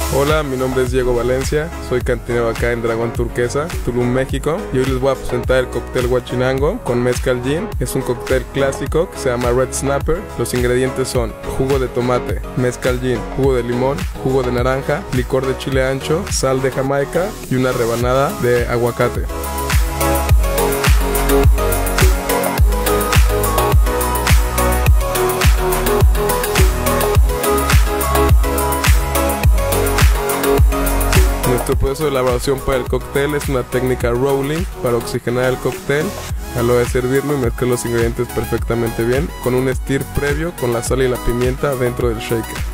Hola, mi nombre es Diego Valencia, soy cantinero acá en Dragón Turquesa, Tulum, México, y hoy les voy a presentar el cóctel Huachinango con Mezcal Gin. Es un cóctel clásico que se llama Red Snapper. Los ingredientes son jugo de tomate, Mezcal Gin, jugo de limón, jugo de naranja, licor de chile ancho, sal de Jamaica y una rebanada de aguacate. Nuestro proceso de elaboración para el cóctel es una técnica rolling para oxigenar el cóctel. A la hora de servirlo y mezclar los ingredientes perfectamente bien con un stir previo con la sal y la pimienta dentro del shaker.